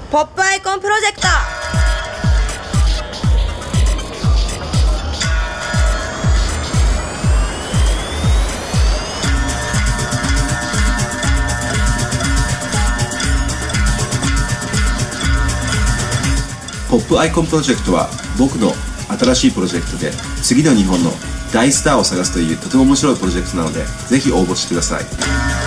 ポップアイコンプロジェクト。 ポップアイコンプロジェクトは僕の新しいプロジェクトで、次の日本の大スターを探すというとても面白いプロジェクトなので、ぜひ応募してください。